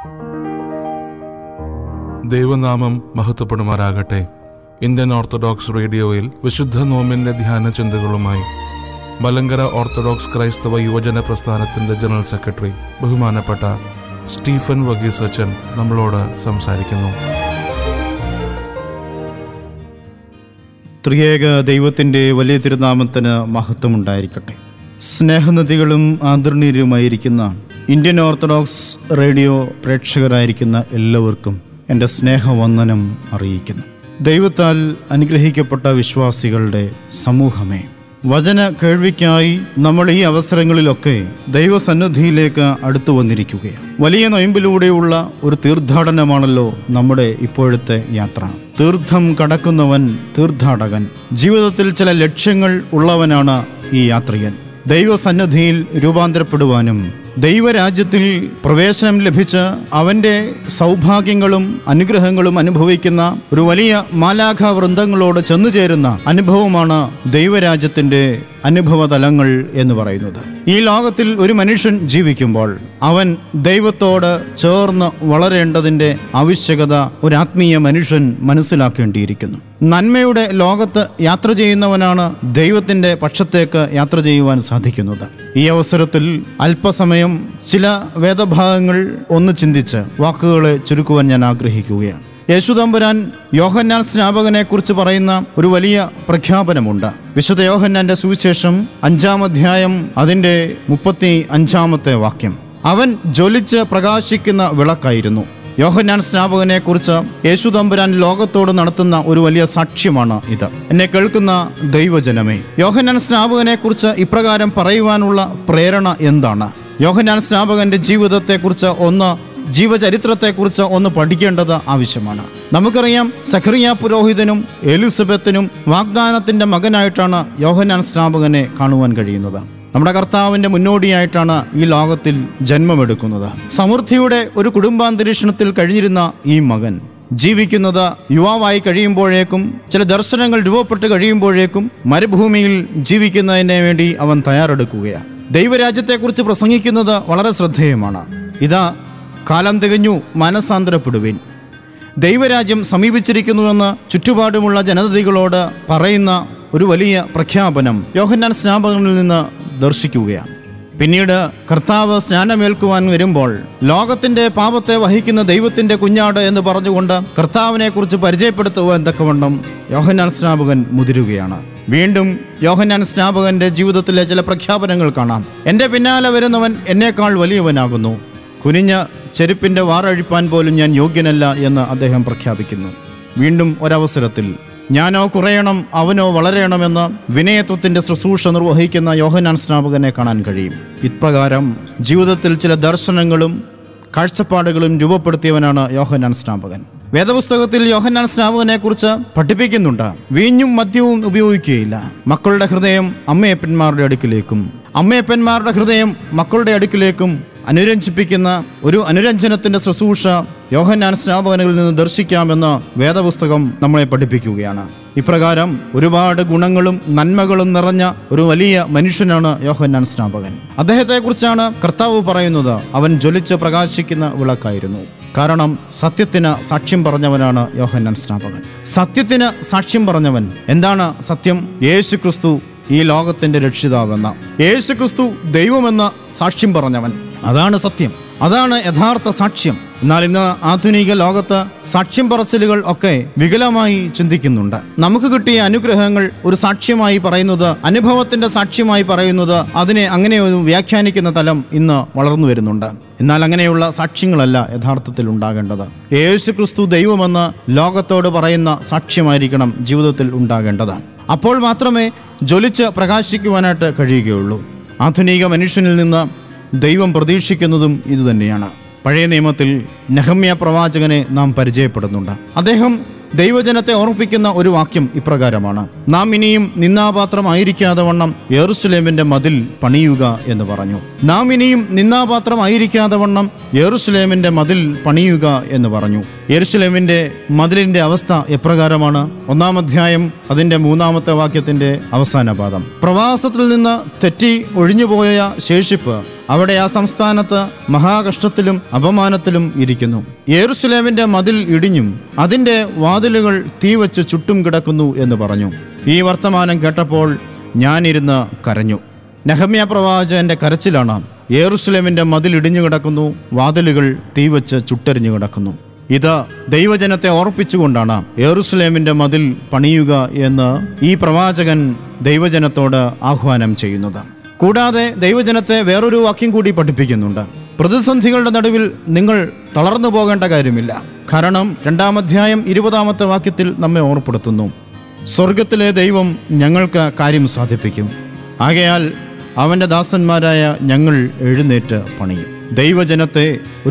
ദൈവനാമം മഹത്വപ്പെടുമാറാകട്ടെ. Indian orthodox റേഡിയോയിൽ വിശുദ്ധ നോമ്പിന്റെ ധ്യാന ചിന്തകളുമായി മലങ്കര ഓർത്തഡോക്സ് ക്രൈസ്തവ യുവജന പ്രസ്ഥാനത്തിന്റെ ജനറൽ സെക്രട്ടറി ബഹുമാനപ്പെട്ട സ്റ്റീഫൻ വർഗീസ് അച്ഛൻ നമ്മളോട് സംസാരിക്കുന്നു. ത്രിയേക ദൈവത്തിൻ്റെ വലിയ തിരുനാമത്തിന് മഹത്വമുണ്ടായിരിക്കട്ടെ. സ്നേഹനദികളും ആദരണീയരുമായിരിക്കുന്ന ഇന്ത്യൻ ഓർത്തഡോക്സ് റേഡിയോ പ്രേക്ഷകരായിരിക്കുന്ന എല്ലാവർക്കും എൻ്റെ സ്നേഹവന്ദനം അറിയിക്കുന്നു. ദൈവത്താൽ അനുഗ്രഹിക്കപ്പെട്ട വിശ്വാസികളുടെ സമൂഹമേ, വചന കേൾവിക്കായി നമ്മൾ ഈ അവസരങ്ങളിലൊക്കെ ദൈവസന്നിധിയിലേക്ക് അടുത്തു വന്നിരിക്കുകയാണ്. വലിയ നൊയമ്പിലൂടെയുള്ള ഒരു തീർത്ഥാടനമാണല്ലോ നമ്മുടെ ഇപ്പോഴത്തെ യാത്ര. തീർത്ഥം കടക്കുന്നവൻ തീർത്ഥാടകൻ. ജീവിതത്തിൽ ചില ലക്ഷ്യങ്ങൾ ഉള്ളവനാണ് ഈ യാത്രികൻ. ദൈവസന്നിധിയിൽ രൂപാന്തരപ്പെടുവാനും ദൈവരാജ്യത്തിൽ പ്രവേശനം ലഭിച്ച് അവൻ്റെ സൗഭാഗ്യങ്ങളും അനുഗ്രഹങ്ങളും അനുഭവിക്കുന്ന ഒരു വലിയ മാലാഖ വൃന്ദങ്ങളോട് ചെന്നുചേരുന്ന അനുഭവമാണ് ദൈവരാജ്യത്തിൻ്റെ അനുഭവതലങ്ങൾ എന്ന് പറയുന്നത്. ഈ ലോകത്തിൽ ഒരു മനുഷ്യൻ ജീവിക്കുമ്പോൾ അവൻ ദൈവത്തോട് ചേർന്ന് വളരേണ്ടതിൻ്റെ ആവശ്യകത ഒരു ആത്മീയ മനുഷ്യൻ മനസ്സിലാക്കേണ്ടിയിരിക്കുന്നു. നന്മയുടെ ലോകത്ത് യാത്ര ചെയ്യുന്നവനാണ് ദൈവത്തിൻ്റെ പക്ഷത്തേക്ക് യാത്ര ചെയ്യുവാൻ സാധിക്കുന്നത്. ഈ അവസരത്തിൽ അല്പസമയം ചില വേദഭാഗങ്ങൾ ഒന്ന് ചിന്തിച്ച് വാക്കുകളെ ചുരുക്കുവാൻ ഞാൻ ആഗ്രഹിക്കുകയാണ്. യേശുതമ്പുരാൻ യോഹന്നാൻ സ്നാപകനെ കുറിച്ച് പറയുന്ന ഒരു വലിയ പ്രഖ്യാപനമുണ്ട്. വിശുദ്ധ യോഹന്നാന്റെ സുവിശേഷം 5-ാം അധ്യായം അതിൻ്റെ 35-ാമത്തെ വാക്യം. അവൻ ജ്വലിച്ച് പ്രകാശിക്കുന്ന വിളക്കായിരുന്നു. യോഹന്നാൻ സ്നാപകനെ കുറിച്ച് യേശുതമ്പുരാൻ ലോകത്തോട് നടത്തുന്ന ഒരു വലിയ സാക്ഷ്യമാണ് ഇത്. എന്നെ കേൾക്കുന്ന ദൈവജനമേ, യോഹന്നാൻ സ്നാപകനെ കുറിച്ച് ഇപ്രകാരം പറയുവാനുള്ള പ്രേരണ എന്താണ്? യോഹന്നാൻ സ്നാപകന്റെ ജീവിതത്തെക്കുറിച്ച് ജീവചരിത്രത്തെക്കുറിച്ച് ഒന്ന് പഠിക്കേണ്ടത് ആവശ്യമാണ്. നമുക്കറിയാം, സഖറിയ പുരോഹിതനും എലിസബത്തിനും വാഗ്ദാനത്തിന്റെ മകനായിട്ടാണ് യോഹന്നാൻ സ്നാപകനെ കാണുവാൻ കഴിയുന്നത്. നമ്മുടെ കർത്താവിൻ്റെ മുന്നോടിയായിട്ടാണ് ഈ ലോകത്തിൽ ജന്മമെടുക്കുന്നത്. സമൃദ്ധിയുടെ ഒരു കുടുംബാന്തരീക്ഷണത്തിൽ കഴിഞ്ഞിരുന്ന ഈ മകൻ ജീവിക്കുന്നത് യുവാവായി കഴിയുമ്പോഴേക്കും, ചില ദർശനങ്ങൾ രൂപപ്പെട്ട് കഴിയുമ്പോഴേക്കും മരുഭൂമിയിൽ ജീവിക്കുന്നതിന് വേണ്ടി അവൻ തയ്യാറെടുക്കുകയാണ്. ദൈവരാജ്യത്തെക്കുറിച്ച് പ്രസംഗിക്കുന്നത് വളരെ ശ്രദ്ധേയമാണ്. ഇതാ, കാലം തികഞ്ഞു, മനസ്സാന്തരപ്പെടുവിൻ. ദൈവരാജ്യം സമീപിച്ചിരിക്കുന്നുവെന്ന് ചുറ്റുപാടുമുള്ള ജനതകളോട് പറയുന്ന ഒരു വലിയ പ്രഖ്യാപനം യോഹന്നാൻ സ്നാപകനിൽ നിന്ന് ദർശിക്കുകയാണ്. പിന്നീട് കർത്താവ് സ്നാനമേൽക്കുവാൻ വരുമ്പോൾ ലോകത്തിന്റെ പാപത്തെ വഹിക്കുന്ന ദൈവത്തിന്റെ കുഞ്ഞാട് എന്ന് പറഞ്ഞുകൊണ്ട് കർത്താവിനെ കുറിച്ച് പരിചയപ്പെടുത്തുവാൻ തക്കവണ്ണം യോഹന്നാൻ സ്നാപകൻ മുതിരുകയാണ്. വീണ്ടും യോഹന്നാൻ സ്നാപകന്റെ ജീവിതത്തിലെ ചില പ്രഖ്യാപനങ്ങൾ കാണാം. എൻ്റെ പിന്നാലെ വരുന്നവൻ എന്നേക്കാൾ വലിയവനാകുന്നു, കുനിഞ്ഞ ചെരുപ്പിന്റെ വാറഴിപ്പാൻ പോലും ഞാൻ യോഗ്യനല്ല എന്ന് അദ്ദേഹം പ്രഖ്യാപിക്കുന്നു. വീണ്ടും ഒരവസരത്തിൽ ഞാനോ കുറയണം അവനോ വളരണമെന്ന് വിനയത്വത്തിന്റെ ശുശ്രൂഷ നിർവഹിക്കുന്ന യോഹന്നാൻ സ്നാപകനെ കാണാൻ കഴിയും. ഇപ്രകാരം ജീവിതത്തിൽ ചില ദർശനങ്ങളും കാഴ്ചപ്പാടുകളും രൂപപ്പെടുത്തിയവനാണ് യോഹന്നാൻ സ്നാപകൻ. വേദപുസ്തകത്തിൽ യോഹന്നാൻ സ്നാപകനെ കുറിച്ച് പഠിപ്പിക്കുന്നുണ്ട്. വീഞ്ഞും മദ്യവും ഉപയോഗിക്കുകയില്ല. മക്കളുടെ ഹൃദയം അമ്മയപ്പന്മാരുടെ അടുക്കിലേക്കും അമ്മയപ്പന്മാരുടെ ഹൃദയം മക്കളുടെ അടുക്കിലേക്കും അനുരഞ്ജിപ്പിക്കുന്ന ഒരു അനുരഞ്ജനത്തിന്റെ ശുശ്രൂഷ യോഹന്നാൻ സ്നാപകനിൽ നിന്ന് ദർശിക്കാമെന്ന് വേദപുസ്തകം നമ്മളെ പഠിപ്പിക്കുകയാണ്. ഇപ്രകാരം ഒരുപാട് ഗുണങ്ങളും നന്മകളും നിറഞ്ഞ ഒരു വലിയ മനുഷ്യനാണ് യോഹന്നാൻ സ്നാപകൻ. അദ്ദേഹത്തെക്കുറിച്ചാണ് കർത്താവ് പറയുന്നത്, അവൻ ജ്വലിച്ച് പ്രകാശിക്കുന്ന വിളക്കായിരുന്നു. കാരണം സത്യത്തിന് സാക്ഷ്യം പറഞ്ഞവനാണ് യോഹന്നാൻ സ്നാപകൻ. സത്യത്തിന് സാക്ഷ്യം പറഞ്ഞവൻ. എന്താണ് സത്യം? യേശു ക്രിസ്തു ഈ ലോകത്തിന്റെ രക്ഷിതാവെന്ന, യേശു ക്രിസ്തു ദൈവമെന്ന സാക്ഷ്യം പറഞ്ഞവൻ. അതാണ് സത്യം, അതാണ് യഥാർത്ഥ സാക്ഷ്യം. എന്നാൽ ഇന്ന് ആധുനിക ലോകത്ത് സാക്ഷ്യം പറച്ചിലുകൾ ഒക്കെ വികലമായി ചിന്തിക്കുന്നുണ്ട്. നമുക്ക് കിട്ടിയ അനുഗ്രഹങ്ങൾ ഒരു സാക്ഷ്യമായി പറയുന്നത്, അനുഭവത്തിന്റെ സാക്ഷ്യമായി പറയുന്നത്, അതിനെ അങ്ങനെ ഒരു വ്യാഖ്യാനിക്കുന്ന തലം ഇന്ന് വളർന്നു വരുന്നുണ്ട്. എന്നാൽ അങ്ങനെയുള്ള സാക്ഷ്യങ്ങളല്ല യഥാർത്ഥത്തിൽ ഉണ്ടാകേണ്ടത്. യേശു ക്രിസ്തു ദൈവമെന്ന് ലോകത്തോട് പറയുന്ന സാക്ഷ്യമായിരിക്കണം ജീവിതത്തിൽ ഉണ്ടാകേണ്ടത്. അപ്പോൾ മാത്രമേ ജ്വലിച്ച് പ്രകാശിക്കുവാനായിട്ട് കഴിയുകയുള്ളൂ. ആധുനിക മനുഷ്യനിൽ നിന്ന് ദൈവം പ്രതീക്ഷിക്കുന്നതും ഇതുതന്നെയാണ്. പഴയ നിയമത്തിൽ നെഹമ്യ പ്രവാചകനെ നാം പരിചയപ്പെടുന്നുണ്ട്. അദ്ദേഹം ദൈവജനത്തെ ഓർമ്മിപ്പിക്കുന്ന ഒരു വാക്യം ഇപ്രകാരമാണ്: നാം ഇനിയും നിന്നാപാത്രമായിരിക്കാതെ വണ്ണം യെരൂശലേമിന്റെ മതിൽ പണിയുക എന്ന് പറഞ്ഞു. നാം ഇനിയും നിന്നാപാത്രമായിരിക്കാതെ വണ്ണം യെരൂശലേമിന്റെ മതിൽ പണിയുക എന്ന് പറഞ്ഞു. യെരൂശലേമിന്റെ മതിലിന്റെ അവസ്ഥ എപ്രകാരമാണ്? 1-ാം അധ്യായം അതിന്റെ 3-ാമത്തെ വാക്യത്തിന്റെ അവസാന പാദം. പ്രവാസത്തിൽ നിന്ന് തെറ്റി ഒഴിഞ്ഞുപോയ ശേഷിപ്പ് അവിടെ ആ സംസ്ഥാനത്ത് മഹാകഷ്ടത്തിലും അപമാനത്തിലും ഇരിക്കുന്നു. യെരൂശലേമിന്റെ മതിൽ ഇടിഞ്ഞും അതിന്റെ വാതിലുകൾ തീവച്ച് ചുട്ടും കിടക്കുന്നു എന്ന് പറഞ്ഞു. ഈ വർത്തമാനം കേട്ടപ്പോൾ ഞാനിരുന്ന് കരഞ്ഞു. നെഹമ്യാ പ്രവാചകന്റെ കരച്ചിലാണ്. യെരൂശലേമിന്റെ മതിൽ ഇടിഞ്ഞു കിടക്കുന്നു, വാതിലുകൾ തീവച്ച് ചുട്ടെറിഞ്ഞു കിടക്കുന്നു. ഇത് ദൈവജനത്തെ ഓർപ്പിച്ചുകൊണ്ടാണ് യെരൂശലേമിന്റെ മതിൽ പണിയുക എന്ന് ഈ പ്രവാചകൻ ദൈവജനത്തോട് ആഹ്വാനം ചെയ്യുന്നത്. കൂടാതെ ദൈവജനത്തെ വേറൊരു വാക്യം കൂടി പഠിപ്പിക്കുന്നുണ്ട്. പ്രതിസന്ധികളുടെ നടുവിൽ നിങ്ങൾ തളർന്നു പോകേണ്ട കാര്യമില്ല. കാരണം 2-ാം അധ്യായം 20-ാമത്തെ വാക്യത്തിൽ നമ്മെ ഓർപ്പെടുത്തുന്നു, സ്വർഗത്തിലെ ദൈവം ഞങ്ങൾക്ക് കാര്യം സാധിപ്പിക്കും. ആകയാൽ അവൻ്റെ ദാസന്മാരായ ഞങ്ങൾ എഴുന്നേറ്റ് പണിയും. ദൈവജനത്തെ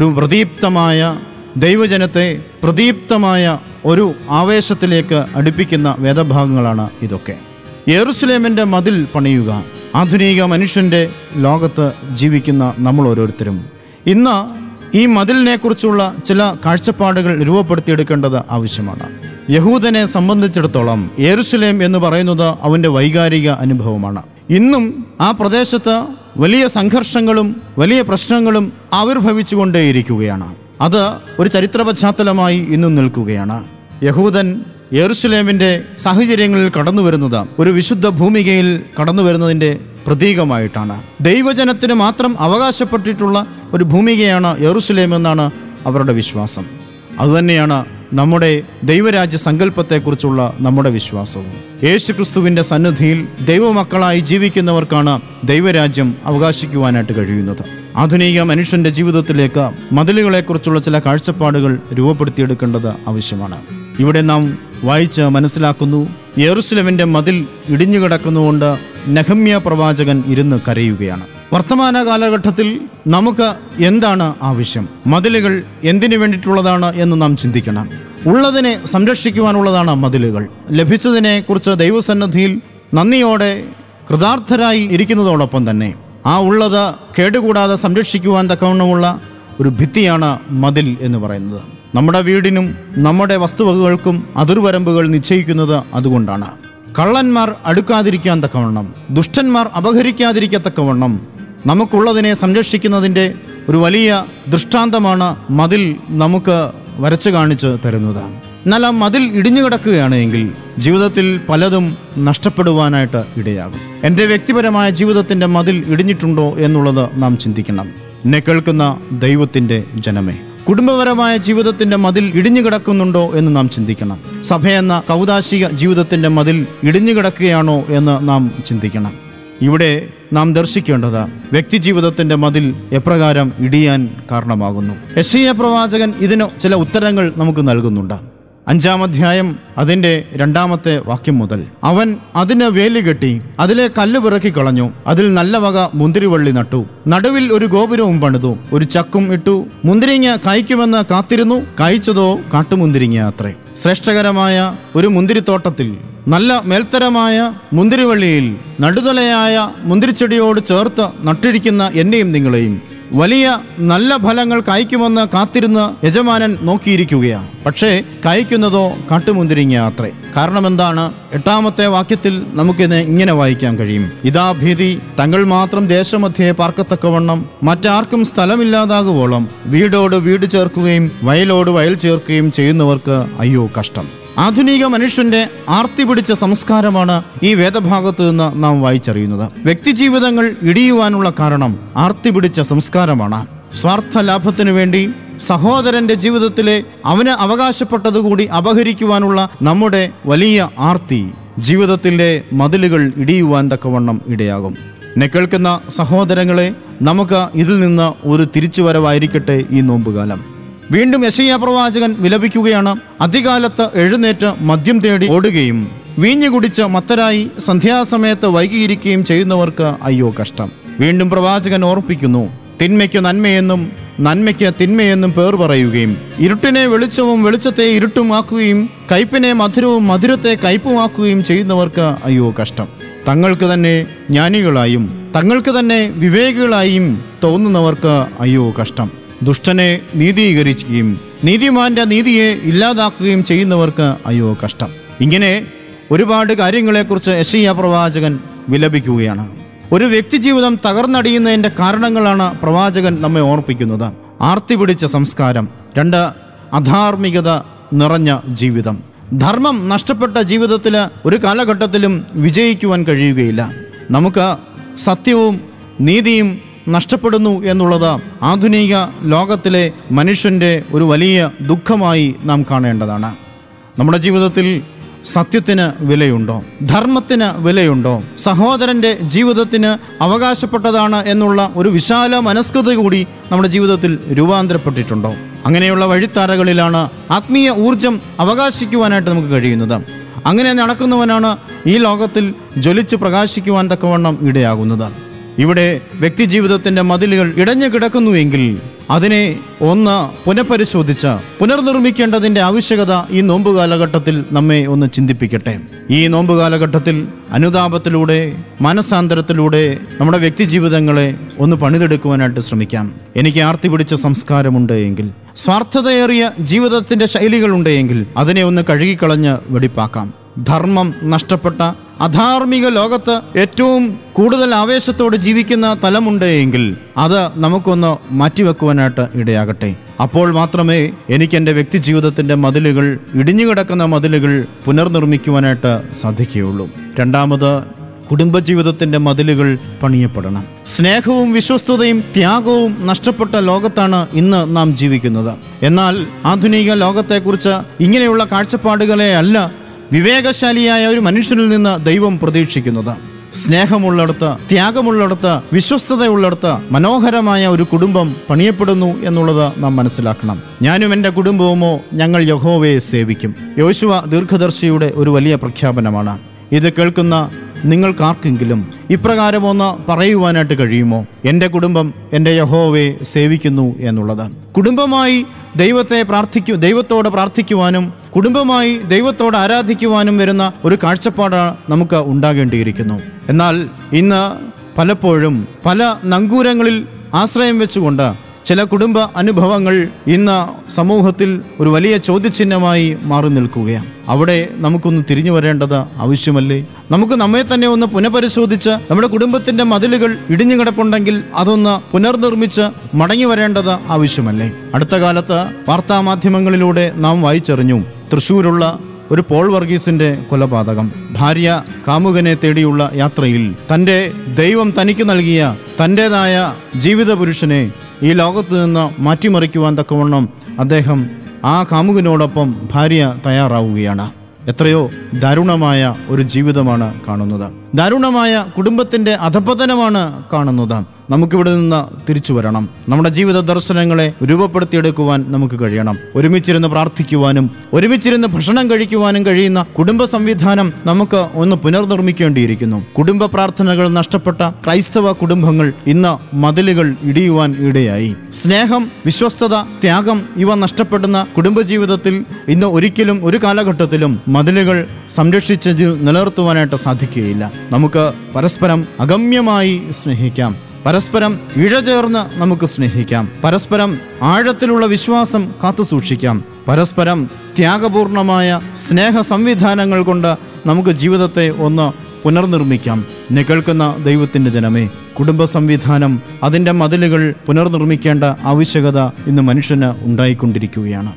പ്രദീപ്തമായ ഒരു ആവേശത്തിലേക്ക് അടുപ്പിക്കുന്ന വേദഭാഗങ്ങളാണ് ഇതൊക്കെ. യെരൂശലേമിന്റെ മതിൽ പണിയുക. ആധുനിക മനുഷ്യന്റെ ലോകത്ത് ജീവിക്കുന്ന നമ്മൾ ഓരോരുത്തരും ഇന്ന് ഈ മതിലിനെ കുറിച്ചുള്ള ചില കാഴ്ചപ്പാടുകൾ രൂപപ്പെടുത്തിയെടുക്കേണ്ടത് ആവശ്യമാണ്. യഹൂദനെ സംബന്ധിച്ചിടത്തോളം യെരൂശലേം എന്ന് പറയുന്നത് അവൻ്റെ വൈകാരിക അനുഭവമാണ്. ഇന്നും ആ പ്രദേശത്ത് വലിയ സംഘർഷങ്ങളും വലിയ പ്രശ്നങ്ങളും ആവിർഭവിച്ചുകൊണ്ടേയിരിക്കുകയാണ്. അത് ഒരു ചരിത്ര പശ്ചാത്തലമായി ഇന്നും നിൽക്കുകയാണ്. യഹൂദൻ യെരൂശലേമിന്റെ സാഹചര്യങ്ങളിൽ കടന്നു വരുന്നത് ഒരു വിശുദ്ധ ഭൂമികയിൽ കടന്നു വരുന്നതിൻ്റെ പ്രതീകമായിട്ടാണ്. ദൈവജനത്തിന് മാത്രം അവകാശപ്പെട്ടിട്ടുള്ള ഒരു ഭൂമികയാണ് യെരൂശലേം എന്നാണ് അവരുടെ വിശ്വാസം. അതുതന്നെയാണ് നമ്മുടെ ദൈവരാജ്യ സങ്കല്പത്തെക്കുറിച്ചുള്ള നമ്മുടെ വിശ്വാസവും. യേശുക്രിസ്തുവിൻ്റെ സന്നിധിയിൽ ദൈവമക്കളായി ജീവിക്കുന്നവർക്കാണ് ദൈവരാജ്യം അവകാശിക്കുവാനായിട്ട് കഴിയുന്നത്. ആധുനിക മനുഷ്യന്റെ ജീവിതത്തിലേക്ക് മതിലുകളെക്കുറിച്ചുള്ള ചില കാഴ്ചപ്പാടുകൾ രൂപപ്പെടുത്തിയെടുക്കേണ്ടത് ആവശ്യമാണ്. ഇവിടെ നാം വായിച്ച് മനസ്സിലാക്കുന്നു, യെരൂശലേമിന്റെ മതിൽ ഇടിഞ്ഞുകിടക്കുന്നുകൊണ്ട് നെഹമ്യാ പ്രവാചകൻ ഇരുന്ന് കരയുകയാണ്. വർത്തമാന കാലഘട്ടത്തിൽ നമുക്ക് എന്താണ് ആവശ്യം? മതിലുകൾ എന്തിനു വേണ്ടിയിട്ടുള്ളതാണ് എന്ന് നാം ചിന്തിക്കണം. ഉള്ളതിനെ സംരക്ഷിക്കുവാനുള്ളതാണ് മതിലുകൾ. ലഭിച്ചതിനെ കുറിച്ച് ദൈവസന്നിധിയിൽ നന്ദിയോടെ കൃതാർത്ഥരായി ഇരിക്കുന്നതോടൊപ്പം തന്നെ ആ ഉള്ളത് കേടുകൂടാതെ സംരക്ഷിക്കുവാൻ തക്കവണ്ണമുള്ള ഒരു ഭിത്തിയാണ് മതിൽ എന്ന് പറയുന്നത്. നമ്മുടെ വീടിനും നമ്മുടെ വസ്തുവകകൾക്കും അതിർവരമ്പുകൾ നിശ്ചയിക്കുന്നത് അതുകൊണ്ടാണ്. കള്ളന്മാർ അടുക്കാതിരിക്കാൻ തക്കവണ്ണം, ദുഷ്ടന്മാർ അപഹരിക്കാതിരിക്കത്തക്കവണ്ണം നമുക്കുള്ളതിനെ സംരക്ഷിക്കുന്നതിൻ്റെ ഒരു വലിയ ദൃഷ്ടാന്തമാണ് മതിൽ നമുക്ക് വരച്ചു കാണിച്ച് തരുന്നത്. എന്നാൽ ആ മതിൽ ഇടിഞ്ഞു കിടക്കുകയാണെങ്കിൽ ജീവിതത്തിൽ പലതും നഷ്ടപ്പെടുവാനായിട്ട് ഇടയാകും. എൻ്റെ വ്യക്തിപരമായ ജീവിതത്തിൻ്റെ മതിൽ ഇടിഞ്ഞിട്ടുണ്ടോ എന്നുള്ളത് നാം ചിന്തിക്കണം. എന്നെ കേൾക്കുന്ന ദൈവത്തിൻ്റെ ജനമേ, കുടുംബപരമായ ജീവിതത്തിൻ്റെ മതിൽ ഇടിഞ്ഞു കിടക്കുന്നുണ്ടോ എന്ന് നാം ചിന്തിക്കണം. സഭയെന്ന കൗദാശിക ജീവിതത്തിൻ്റെ മതിൽ ഇടിഞ്ഞു കിടക്കുകയാണോ എന്ന് നാം ചിന്തിക്കണം. ഇവിടെ നാം ദർശിക്കേണ്ടത് വ്യക്തിജീവിതത്തിൻ്റെ മതിൽ എപ്രകാരം ഇടിയാൻ കാരണമാകുന്നു. യെശയ്യാ പ്രവാചകൻ ഇതിന് ചില ഉത്തരങ്ങൾ നമുക്ക് നൽകുന്നുണ്ട്. 5-ാം അധ്യായം അതിൻ്റെ 2-ാമത്തെ വാക്യം മുതൽ, അവൻ അതിന് വേലി കെട്ടി അതിലെ കല്ല് പിറക്കി കളഞ്ഞു, അതിൽ നല്ല വക മുന്തിരിവള്ളി നട്ടു, നടുവിൽ ഒരു ഗോപുരവും പണിതു, ഒരു ചക്കും ഇട്ടു, മുന്തിരിങ്ങ കായ്ക്കുമെന്ന് കാത്തിരുന്നു, കായ്ച്ചതോ കാട്ടുമുന്തിരിങ്ങ അത്രേ. ശ്രേഷ്ഠകരമായ ഒരു മുന്തിരിത്തോട്ടത്തിൽ നല്ല മേൽത്തരമായ മുന്തിരിവള്ളിയിൽ നടുതലയായ മുന്തിരിച്ചെടിയോട് ചേർത്ത് നട്ടിരിക്കുന്ന എന്നെയും നിങ്ങളെയും വലിയ നല്ല ഫലങ്ങൾ കായ്ക്കുമെന്ന് കാത്തിരുന്ന് യജമാനൻ നോക്കിയിരിക്കുകയാണ്. പക്ഷേ കായ്ക്കുന്നതോ കാട്ടുമുന്തിരിങ്ങ അത്രേ. കാരണം എന്താണ്? 8-ാമത്തെ വാക്യത്തിൽ നമുക്കിത് ഇങ്ങനെ വായിക്കാൻ കഴിയും, ഇതാ ഭീതി, തങ്ങൾ മാത്രം ദേശമധ്യേ പാർക്കത്തക്കവണ്ണം മറ്റാർക്കും സ്ഥലമില്ലാതാകുവോളം വീടോട് വീട് ചേർക്കുകയും വയലോട് വയൽ ചേർക്കുകയും ചെയ്യുന്നവർക്ക് അയ്യോ കഷ്ടം. ആധുനിക മനുഷ്യന്റെ ആർത്തി പിടിച്ച സംസ്കാരമാണ് ഈ വേദഭാഗത്ത് നിന്ന് നാം വായിച്ചറിയുന്നത്. വ്യക്തിജീവിതങ്ങൾ ഇടിയുവാനുള്ള കാരണം ആർത്തി പിടിച്ച സംസ്കാരമാണ്. സ്വാർത്ഥ ലാഭത്തിനു വേണ്ടി സഹോദരന്റെ ജീവിതത്തിലെ അവന് അവകാശപ്പെട്ടതുകൂടി അപഹരിക്കുവാനുള്ള നമ്മുടെ വലിയ ആർത്തി ജീവിതത്തിൻ്റെ മതിലുകൾ ഇടിയുവാൻ തക്കവണ്ണം ഇടയാകും. എന്നെ കേൾക്കുന്ന സഹോദരങ്ങളെ, നമുക്ക് ഇതിൽ നിന്ന് ഒരു തിരിച്ചുവരവായിരിക്കട്ടെ ഈ നോമ്പുകാലം. വീണ്ടും യെശയ്യാ പ്രവാചകൻ വിലപിക്കുകയാണ്. അധികാലത്ത് എഴുന്നേറ്റ് മദ്യം തേടി ഓടുകയും വീഞ്ഞു കുടിച്ച് മത്തരായി സന്ധ്യാസമയത്ത് വൈകിയിരിക്കുകയും ചെയ്യുന്നവർക്ക് അയ്യോ കഷ്ടം. വീണ്ടും പ്രവാചകൻ ഓർപ്പിക്കുന്നു, തിന്മയ്ക്ക് നന്മയെന്നും നന്മയ്ക്ക് തിന്മയെന്നും പേർ പറയുകയും ഇരുട്ടിനെ വെളിച്ചവും വെളിച്ചത്തെ ഇരുട്ടുമാക്കുകയും കയ്പിനെ മധുരവും മധുരത്തെ കയ്പുമാക്കുകയും ചെയ്യുന്നവർക്ക് അയ്യോ കഷ്ടം. തങ്ങൾക്ക് തന്നെ ജ്ഞാനികളായും തങ്ങൾക്ക് തന്നെ വിവേകികളായും തോന്നുന്നവർക്ക് അയ്യോ കഷ്ടം. ദുഷ്ടനെ നീതീകരിക്കുകയും നീതിമാന്റെ നീതിയെ ഇല്ലാതാക്കുകയും ചെയ്യുന്നവർക്ക് അയ്യോ കഷ്ടം. ഇങ്ങനെ ഒരുപാട് കാര്യങ്ങളെക്കുറിച്ച് യെശയ്യാ പ്രവാചകൻ വിലപിക്കുകയാണ്. ഒരു വ്യക്തിജീവിതം തകർന്നടിയുന്നതിൻ്റെ കാരണങ്ങളാണ് പ്രവാചകൻ നമ്മെ ഓർപ്പിക്കുന്നത്. ആർത്തി പിടിച്ച സംസ്കാരം, 2 അധാർമികത നിറഞ്ഞ ജീവിതം. ധർമ്മം നഷ്ടപ്പെട്ട ജീവിതത്തിൽ ഒരു കാലഘട്ടത്തിലും വിജയിക്കുവാൻ കഴിയുകയില്ല. നമുക്ക് സത്യവും നീതിയും നഷ്ടപ്പെടുന്നു എന്നുള്ളത് ആധുനിക ലോകത്തിലെ മനുഷ്യൻ്റെ ഒരു വലിയ ദുഃഖമായി നാം കാണേണ്ടതാണ്. നമ്മുടെ ജീവിതത്തിൽ സത്യത്തിന് വിലയുണ്ടോ? ധർമ്മത്തിന് വിലയുണ്ടോ? സഹോദരൻ്റെ ജീവിതത്തിന് അവകാശപ്പെട്ടതാണ് എന്നുള്ള ഒരു വിശാല മനസ്കത കൂടി നമ്മുടെ ജീവിതത്തിൽ രൂപാന്തരപ്പെട്ടിട്ടുണ്ടോ? അങ്ങനെയുള്ള വഴിത്താരകളിലാണ് ആത്മീയ ഊർജം അവകാശിക്കുവാനായിട്ട് നമുക്ക് കഴിയുന്നത്. അങ്ങനെ നടക്കുന്നവനാണ് ഈ ലോകത്തിൽ ജ്വലിച്ച് പ്രകാശിക്കുവാൻ തക്കവണ്ണം ഇടയാകുന്നത്. ഇവിടെ വ്യക്തിജീവിതത്തിൻ്റെ മതിലുകൾ ഇടഞ്ഞു കിടക്കുന്നുവെങ്കിൽ അതിനെ ഒന്ന് പുനഃപരിശോധിച്ച് പുനർനിർമ്മിക്കേണ്ടതിൻ്റെ ആവശ്യകത ഈ നോമ്പ് കാലഘട്ടത്തിൽ നമ്മെ ഒന്ന് ചിന്തിപ്പിക്കട്ടെ. ഈ നോമ്പ് കാലഘട്ടത്തിൽ അനുതാപത്തിലൂടെ, മനസാന്തരത്തിലൂടെ നമ്മുടെ വ്യക്തിജീവിതങ്ങളെ ഒന്ന് പണിതെടുക്കുവാനായിട്ട് ശ്രമിക്കാം. എനിക്ക് ആർത്തി പിടിച്ച സംസ്കാരമുണ്ട് എങ്കിൽ, സ്വാർത്ഥതയേറിയ ജീവിതത്തിൻ്റെ ശൈലികളുണ്ട് എങ്കിൽ അതിനെ ഒന്ന് കഴുകിക്കളഞ്ഞ് വെടിപ്പാക്കാം. ധർമ്മം നഷ്ടപ്പെട്ട അധാർമിക ലോകത്ത് ഏറ്റവും കൂടുതൽ ആവേശത്തോടെ ജീവിക്കുന്ന തലമുണ്ട് എങ്കിൽ അത് നമുക്കൊന്ന് മാറ്റിവെക്കുവാനായിട്ട് ഇടയാകട്ടെ. അപ്പോൾ മാത്രമേ എനിക്ക് എൻ്റെ വ്യക്തിജീവിതത്തിൻ്റെ മതിലുകൾ, ഇടിഞ്ഞുകിടക്കുന്ന മതിലുകൾ പുനർനിർമ്മിക്കുവാനായിട്ട് സാധിക്കുകയുള്ളൂ. 2, കുടുംബജീവിതത്തിൻ്റെ മതിലുകൾ പണിയപ്പെടണം. സ്നേഹവും വിശ്വസ്തതയും ത്യാഗവും നഷ്ടപ്പെട്ട ലോകത്താണ് ഇന്ന് നാം ജീവിക്കുന്നത്. എന്നാൽ ആധുനിക ലോകത്തെക്കുറിച്ച് ഇങ്ങനെയുള്ള കാഴ്ചപ്പാടുകളെ അല്ല വിവേകശാലിയായ ഒരു മനുഷ്യനിൽ നിന്ന് ദൈവം പ്രതീക്ഷിക്കുന്നത്. സ്നേഹമുള്ളിടത്ത്, ത്യാഗമുള്ളിടത്ത്, വിശ്വസ്തതയുള്ളിടത്ത് മനോഹരമായ ഒരു കുടുംബം പണിയപ്പെടുന്നു എന്നുള്ളത് നാം മനസ്സിലാക്കണം. ഞാനും എൻ്റെ കുടുംബവുമോ ഞങ്ങൾ യഹോവയെ സേവിക്കും. യോശുവ ദീർഘദർശിയുടെ ഒരു വലിയ പ്രഖ്യാപനമാണ്. ഇത് കേൾക്കുന്ന നിങ്ങൾക്കാർക്കെങ്കിലും ഇപ്രകാരമൊന്ന് പറയുവാനായിട്ട് കഴിയുമോ? എൻ്റെ കുടുംബം എൻ്റെ യഹോവയെ സേവിക്കുന്നു എന്നുള്ളത്. കുടുംബമായി ദൈവത്തോട് പ്രാർത്ഥിക്കുവാനും കുടുംബമായി ദൈവത്തോട് ആരാധിക്കുവാനും വരുന്ന ഒരു കാഴ്ചപ്പാട് നമുക്ക് ഉണ്ടാകേണ്ടിയിരിക്കുന്നു. എന്നാൽ ഇന്ന് പലപ്പോഴും പല നങ്കൂരങ്ങളിൽ ആശ്രയം വെച്ചുകൊണ്ട് ചില കുടുംബ അനുഭവങ്ങൾ ഇന്ന് സമൂഹത്തിൽ ഒരു വലിയ ചോദ്യചിഹ്നമായി മാറി നിൽക്കുകയാണ്. അവിടെ നമുക്കൊന്ന് തിരിഞ്ഞു വരേണ്ടത് ആവശ്യമല്ലേ? നമുക്ക് നമ്മെ തന്നെ ഒന്ന് പുനഃപരിശോധിച്ച് നമ്മുടെ കുടുംബത്തിൻ്റെ മതിലുകൾ ഇടിഞ്ഞു കിടപ്പുണ്ടെങ്കിൽ അതൊന്ന് പുനർനിർമ്മിച്ച് മടങ്ങി വരേണ്ടത് ആവശ്യമല്ലേ? അടുത്ത കാലത്ത് വാർത്താമാധ്യമങ്ങളിലൂടെ നാം വായിച്ചറിഞ്ഞു തൃശ്ശൂരുള്ള ഒരു പോൾ വർഗീസിൻ്റെ കൊലപാതകം. ഭാര്യ കാമുകനെ തേടിയുള്ള യാത്രയിൽ തൻ്റെ ദൈവം തനിക്ക് നൽകിയ തൻ്റേതായ ജീവിത പുരുഷനെ ഈ ലോകത്ത് നിന്ന് മാറ്റിമറിക്കുവാൻ തക്കവണ്ണം അദ്ദേഹം ആ കാമുകനോടൊപ്പം ഭാര്യ തയ്യാറാവുകയാണ്. എത്രയോ ദാരുണമായ ഒരു ജീവിതമാണ് കാണുന്നത്. ദാരുണമായ കുടുംബത്തിൻ്റെ അധപതനമാണ് കാണുന്നത്. നമുക്കിവിടെ നിന്ന് തിരിച്ചു വരണം. നമ്മുടെ ജീവിത ദർശനങ്ങളെ രൂപപ്പെടുത്തിയെടുക്കുവാൻ നമുക്ക് കഴിയണം. ഒരുമിച്ചിരുന്ന് പ്രാർത്ഥിക്കുവാനും ഒരുമിച്ചിരുന്ന് ഭക്ഷണം കഴിക്കുവാനും കഴിയുന്ന കുടുംബ സംവിധാനം നമുക്ക് ഒന്ന് പുനർനിർമ്മിക്കേണ്ടിയിരിക്കുന്നു. കുടുംബ പ്രാർത്ഥനകൾ നഷ്ടപ്പെട്ട ക്രൈസ്തവ കുടുംബങ്ങൾ ഇന്ന് മതിലുകൾ ഇടിയുവാൻ ഇടയായി. സ്നേഹം, വിശ്വസ്തത, ത്യാഗം ഇവ നഷ്ടപ്പെടുന്ന കുടുംബജീവിതത്തിൽ ഇന്ന് ഒരിക്കലും ഒരു കാലഘട്ടത്തിലും മതിലുകൾ സംരക്ഷിച്ച് നിലനിർത്തുവാനായിട്ട് സാധിക്കുകയില്ല. നമുക്ക് പരസ്പരം അഗമ്യമായി സ്നേഹിക്കാം. പരസ്പരം ഇഴചേർന്ന് നമുക്ക് സ്നേഹിക്കാം. പരസ്പരം ആഴത്തിലുള്ള വിശ്വാസം കാത്തു സൂക്ഷിക്കാം. പരസ്പരം ത്യാഗപൂർണമായ സ്നേഹ സംവിധാനങ്ങൾ കൊണ്ട് നമുക്ക് ജീവിതത്തെ ഒന്ന് പുനർനിർമ്മിക്കാം. എന്നെ കേൾക്കുന്ന ദൈവത്തിൻ്റെ ജനമേ, കുടുംബ സംവിധാനം, അതിൻ്റെ മതിലുകൾ പുനർനിർമ്മിക്കേണ്ട ആവശ്യകത ഇന്ന് മനുഷ്യന് ഉണ്ടായിക്കൊണ്ടിരിക്കുകയാണ്.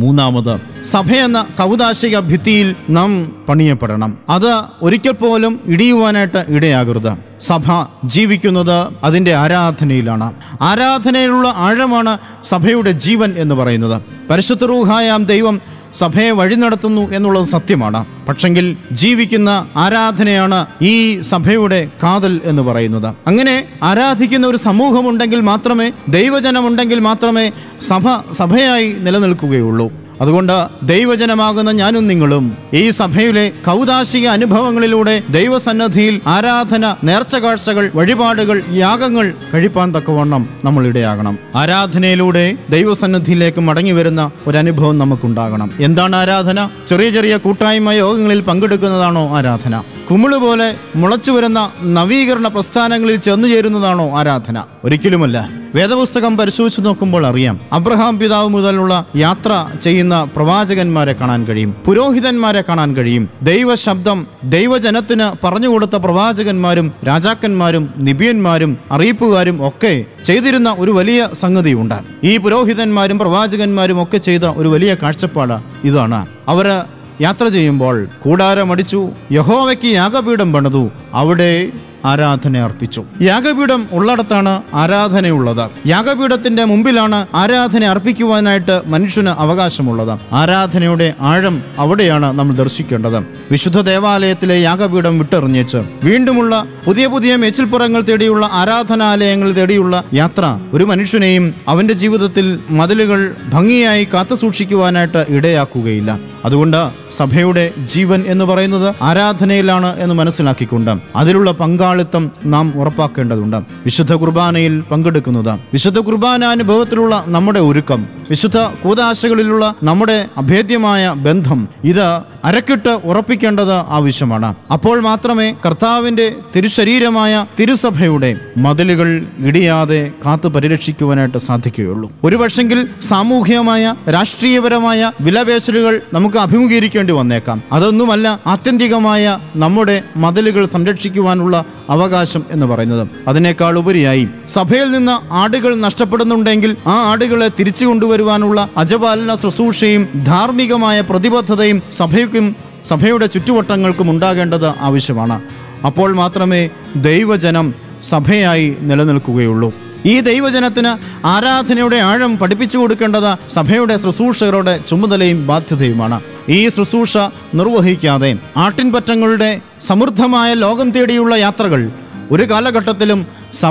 3, സഭയെന്ന കൗദാശിക ഭിത്തിയിൽ നാം പണിയപ്പെടണം. അത് ഒരിക്കൽ പോലും ഇടിയുവാനായിട്ട് ഇടയാകരുത്. സഭ ജീവിക്കുന്നത് അതിൻ്റെ ആരാധനയിലാണ്. ആരാധനയിലുള്ള ആഴമാണ് സഭയുടെ ജീവൻ എന്ന് പറയുന്നത്. പരിശുദ്ധ റൂഹായാം ദൈവം സഭയെ വഴി നടത്തുന്നു എന്നുള്ളത് സത്യമാണ്. പക്ഷെങ്കിൽ ജീവിക്കുന്ന ആരാധനയാണ് ഈ സഭയുടെ കാതൽ എന്ന് പറയുന്നത്. അങ്ങനെ ആരാധിക്കുന്ന ഒരു സമൂഹമുണ്ടെങ്കിൽ മാത്രമേ, ദൈവജനമുണ്ടെങ്കിൽ മാത്രമേ സഭ സഭയായി നിലനിൽക്കുകയുള്ളൂ. അതുകൊണ്ട് ദൈവജനമാകുന്ന ഞാനും നിങ്ങളും ഈ സഭയിലെ കൗദാശിക അനുഭവങ്ങളിലൂടെ ദൈവസന്നദ്ധിയിൽ ആരാധന, നേർച്ച കാഴ്ചകൾ, വഴിപാടുകൾ, യാഗങ്ങൾ കഴിപ്പാൻ തക്കവണ്ണം നമ്മൾ ഇടയാകണം. ആരാധനയിലൂടെ ദൈവസന്നദ്ധിയിലേക്ക് മടങ്ങി വരുന്ന ഒരനുഭവം നമുക്കുണ്ടാകണം. എന്താണ് ആരാധന? ചെറിയ ചെറിയ കൂട്ടായ്മ യോഗങ്ങളിൽ പങ്കെടുക്കുന്നതാണോ ആരാധന? കുമിള് പോലെ മുളച്ചു വരുന്ന നവീകരണ പ്രസ്ഥാനങ്ങളിൽ ചെന്നു ചേരുന്നതാണോ ആരാധന? ഒരിക്കലുമല്ല. വേദപുസ്തകം പരിശോധിച്ച് നോക്കുമ്പോൾ അറിയാം, അബ്രഹാം പിതാവ് മുതലുള്ള യാത്ര ചെയ്യുന്ന പ്രവാചകന്മാരെ കാണാൻ കഴിയും, പുരോഹിതന്മാരെ കാണാൻ കഴിയും. ദൈവശബ്ദം ദൈവജനത്തിന് പറഞ്ഞുകൊടുത്ത പ്രവാചകന്മാരും രാജാക്കന്മാരും നിബിയന്മാരും അറിയിപ്പുകാരും ഒക്കെ ചെയ്തിരുന്ന ഒരു വലിയ സംഗതിയുണ്ട്. ഈ പുരോഹിതന്മാരും പ്രവാചകന്മാരും ഒക്കെ ചെയ്ത ഒരു വലിയ കാഴ്ചപ്പാട് ഇതാണ്. അവര് യാത്ര ചെയ്യുമ്പോൾ കൂടാരമടിച്ചു, യഹോവയ്ക്ക് യാഗപീഠം പണിതു, അവിടെ ആരാധന അർപ്പിച്ചു. യാഗപീഠം ഉള്ളിടത്താണ് ആരാധനയുള്ളത്. യാഗപീഠത്തിന്റെ മുമ്പിലാണ് ആരാധന അർപ്പിക്കുവാനായിട്ട് മനുഷ്യന് അവകാശമുള്ളത്. ആരാധനയുടെ ആഴം അവിടെയാണ് നമ്മൾ ദർശിക്കേണ്ടത്. വിശുദ്ധ ദേവാലയത്തിലെ യാഗപീഠം വിട്ടെറിഞ്ഞേച്ച് വീണ്ടുമുള്ള പുതിയ പുതിയ മേച്ചിൽപ്പുറങ്ങൾ തേടിയുള്ള ആരാധനാലയങ്ങൾ തേടിയുള്ള യാത്ര ഒരു മനുഷ്യനെയും അവന്റെ ജീവിതത്തിൽ മതിലുകൾ ഭംഗിയായി കാത്തു സൂക്ഷിക്കുവാനായിട്ട് ഇടയാക്കുകയില്ല. അതുകൊണ്ട് സഭയുടെ ജീവൻ എന്ന് പറയുന്നത് ആരാധനയിലാണ് എന്ന് മനസ്സിലാക്കിക്കൊണ്ട് അതിലുള്ള പങ്കാളിത്തം നാം ഉറപ്പാക്കേണ്ടതുണ്ട്. വിശുദ്ധ കുർബാനയിൽ പങ്കെടുക്കുന്നത്, വിശുദ്ധ കുർബാനാനുഭവത്തിലുള്ള നമ്മുടെ ഒരുക്കം, വിശുദ്ധ കൂദാശകളിലുള്ള നമ്മുടെ അഭേദ്യമായ ബന്ധം, ഇത് അരക്കിട്ട് ഉറപ്പിക്കേണ്ടത് ആവശ്യമാണ്. അപ്പോൾ മാത്രമേ കർത്താവിന്റെ തിരുശരീരമായ തിരുസഭയുടെ മതിലുകൾ ഇടിയാതെ കാത്തു പരിരക്ഷിക്കുവാനായിട്ട് സാധിക്കുകയുള്ളൂ. ഒരു പക്ഷെങ്കിൽ സാമൂഹികമായ രാഷ്ട്രീയപരമായ വിലപേശലുകൾ നമുക്ക് അഭിമുഖീകരിക്കേണ്ടി വന്നേക്കാം. അതൊന്നുമല്ല ആത്യന്തികമായ നമ്മുടെ മതിലുകൾ സംരക്ഷിക്കുവാനുള്ള അവകാശം എന്ന് പറയുന്നത്. അതിനേക്കാൾ ഉപരിയായി സഭയിൽ നിന്ന് ആടുകൾ നഷ്ടപ്പെടുന്നുണ്ടെങ്കിൽ ആ ആടുകളെ തിരിച്ചു കൊണ്ടുവരുവാനുള്ള അജപാലന ശുശ്രൂഷയും ധാർമ്മികമായ പ്രതിബദ്ധതയും സഭയുടെ ചുറ്റുവട്ടങ്ങൾക്കും ഉണ്ടാകേണ്ടത് ആവശ്യമാണ്. അപ്പോൾ മാത്രമേ ദൈവജനം സഭയായി നിലനിൽക്കുകയുള്ളൂ. ഈ ദൈവജനത്തിന് ആരാധനയുടെ ആഴം പഠിപ്പിച്ചു കൊടുക്കേണ്ടത് സഭയുടെ ശുശ്രൂഷകരുടെ ചുമതലയും ബാധ്യതയുമാണ്. ഈ ശുശ്രൂഷ നിർവഹിക്കാതെ ആട്ടിൻപറ്റങ്ങളുടെ സമൃദ്ധമായ ലോകം തേടിയുള്ള യാത്രകൾ ഒരു കാലഘട്ടത്തിലും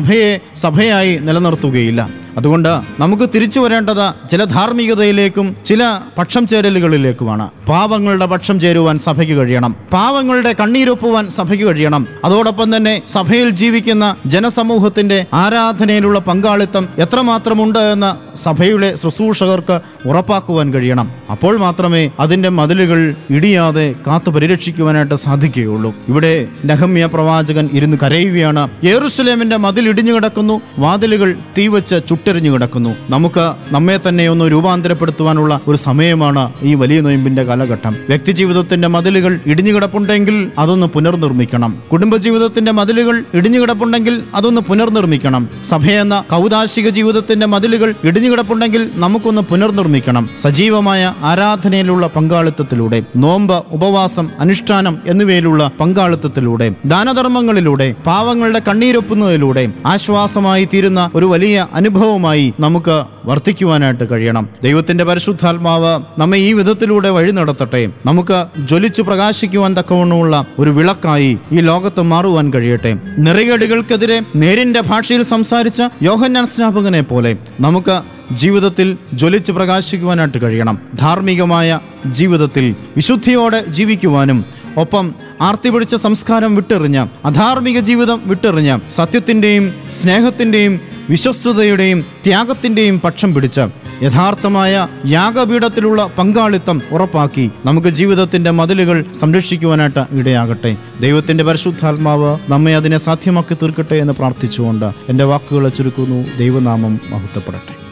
സഭയായി നിലനിർത്തുകയില്ല. അതുകൊണ്ട് നമുക്ക് തിരിച്ചു വരേണ്ടത് ചില ധാർമ്മികതയിലേക്കും ചില പക്ഷം ചേരലുകളിലേക്കുമാണ്. പാവങ്ങളുടെ പക്ഷം ചേരുവാൻ സഭയ്ക്ക് കഴിയണം, പാവങ്ങളുടെ കണ്ണീരൊപ്പുവാൻ സഭയ്ക്ക് കഴിയണം. അതോടൊപ്പം തന്നെ സഭയിൽ ജീവിക്കുന്ന ജനസമൂഹത്തിന്റെ ആരാധനയിലുള്ള പങ്കാളിത്തം എത്രമാത്രമുണ്ട് എന്ന് സഭയുടെ ശുശ്രൂഷകർക്ക് ഉറപ്പാക്കുവാൻ കഴിയണം. അപ്പോൾ മാത്രമേ അതിന്റെ മതിലുകൾ ഇടിയാതെ കാത്തു പരിരക്ഷിക്കുവാനായിട്ട് സാധിക്കുകയുള്ളൂ. ഇവിടെ നെഹമ്യ പ്രവാചകൻ ഇരുന്ന് കരയുകയാണ്. യെരൂശലേമിന്റെ മതിൽ ഇടിഞ്ഞു കിടക്കുന്നു, വാതിലുകൾ തീവച്ച് ചുട്ടെറിഞ്ഞു കിടക്കുന്നു. നമുക്ക് നമ്മെ തന്നെ ഒന്ന് രൂപാന്തരപ്പെടുത്തുവാനുള്ള ഒരു സമയമാണ് ഈ വലിയ നൊയമ്പിന്റെ കാലഘട്ടം. വ്യക്തി ജീവിതത്തിന്റെ മതിലുകൾ ഇടിഞ്ഞു കിടപ്പുണ്ടെങ്കിൽ അതൊന്ന് പുനർനിർമ്മിക്കണം. കുടുംബജീവിതത്തിന്റെ മതിലുകൾ ഇടിഞ്ഞു കിടപ്പുണ്ടെങ്കിൽ അതൊന്ന് പുനർനിർമ്മിക്കണം. സഭയെന്ന കൗദാശിക ജീവിതത്തിന്റെ മതിലുകൾ ഇടിഞ്ഞു കിടപ്പുണ്ടെങ്കിൽ നമുക്കൊന്ന് പുനർനിർമ്മിക്കണം. സജീവമായ ആരാധനയിലുള്ള പങ്കാളിത്തത്തിലൂടെ, നോമ്പ്, ഉപവാസം, അനുഷ്ഠാനം എന്നിവയിലുള്ള പങ്കാളിത്തത്തിലൂടെ, ദാനധർമ്മങ്ങളിലൂടെ, പാവങ്ങളുടെ കണ്ണീരൊപ്പുന്നതിലൂടെ ആശ്വാസമായി തീരുന്ന ഒരു വലിയ അനുഭവമായി നമുക്ക് വർത്തിക്കുവാനായിട്ട് കഴിയണം. ദൈവത്തിന്റെ പരിശുദ്ധാത്മാവ് നമ്മെ ഈ വിധത്തിലൂടെ വഴി നടത്തട്ടെ. നമുക്ക് ജ്വലിച്ചു പ്രകാശിക്കുവാൻ തക്കവണ്ണമുള്ള ഒരു വിളക്കായി ഈ ലോകത്ത് മാറുവാൻ കഴിയട്ടെ. നെറികേടുകൾക്കെതിരെ നേരിന്റെ ഭാഷയിൽ സംസാരിച്ച യോഹന്നാൻ സ്നാപകനെ പോലെ നമുക്ക് ജീവിതത്തിൽ ജ്വലിച്ച് പ്രകാശിക്കുവാനായിട്ട് കഴിയണം. ധാർമ്മികമായ ജീവിതത്തിൽ വിശുദ്ധിയോടെ ജീവിക്കുവാനും ഒപ്പം ആർത്തി പിടിച്ച സംസ്കാരം വിട്ടെറിഞ്ഞ് അധാർമിക ജീവിതം വിട്ടെറിഞ്ഞ് സത്യത്തിൻ്റെയും സ്നേഹത്തിൻ്റെയും വിശ്വസ്തതയുടെയും ത്യാഗത്തിൻ്റെയും പക്ഷം പിടിച്ച് യഥാർത്ഥമായ യാഗപീഠത്തിലുള്ള പങ്കാളിത്തം ഉറപ്പാക്കി നമുക്ക് ജീവിതത്തിൻ്റെ മതിലുകൾ സംരക്ഷിക്കുവാനായിട്ട് ഇടയാകട്ടെ. ദൈവത്തിൻ്റെ പരിശുദ്ധാത്മാവ് നമ്മെ അതിനെ സാധ്യമാക്കി തീർക്കട്ടെ എന്ന് പ്രാർത്ഥിച്ചുകൊണ്ട് എൻ്റെ വാക്കുകളെ ചുരുക്കുന്നു. ദൈവനാമം മഹത്വപ്പെടട്ടെ.